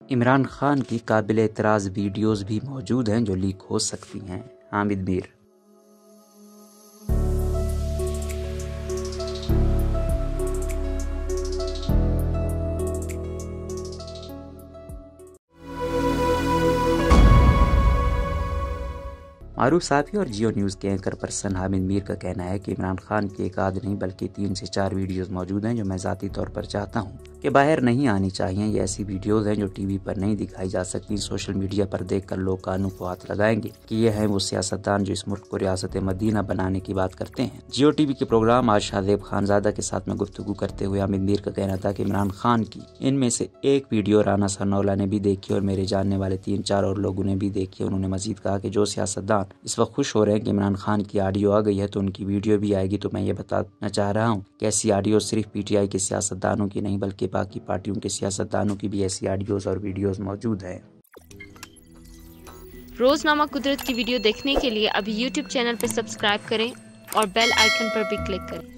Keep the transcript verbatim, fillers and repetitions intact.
इमरान खान की काबिल एतराज़ वीडियोस भी मौजूद हैं जो लीक हो सकती हैं। हामिद मीर। मारूफ साफ़ी और जियो न्यूज़ के एंकर पर्सन हामिद मीर का कहना है कि इमरान खान की एक आध नहीं बल्कि तीन से चार वीडियोस मौजूद हैं जो मैं ज़ाती तौर पर चाहता हूं कि बाहर नहीं आनी चाहिए। ये ऐसी वीडियोस हैं जो टीवी पर नहीं दिखाई जा सकती। सोशल मीडिया पर देखकर लोग कानों को हाथ लगाएंगे कि ये हैं वो सियासतदान जो इस मुल्क को रियासत मदीना बनाने की बात करते हैं। जियो टीवी के प्रोग्राम आज शाहजेब खानजादा के साथ में गुफ्तगू करते हुए हामिद मीर का कहना था कि इमरान खान की इनमें से एक वीडियो राना सनौला ने भी देखी और मेरे जानने वाले तीन चार और लोगों ने भी देखी। उन्होंने मजीद कहा कि जो सियासतदान इस वक्त खुश हो रहे हैं कि इमरान खान की ऑडियो आ गई है तो उनकी वीडियो भी आएगी। तो मैं ये बताना चाह रहा हूँ कि ऐसी ऑडियो सिर्फ पीटीआई के सियासतदानों की नहीं बल्कि बाकी पार्टियों के सियासतदानों की भी ऐसी ऑडियोज और वीडियोज मौजूद है। रोजनामा कुदरत की वीडियो देखने के लिए अभी यूट्यूब चैनल पर सब्सक्राइब करें और बेल आइकन पर भी क्लिक करें।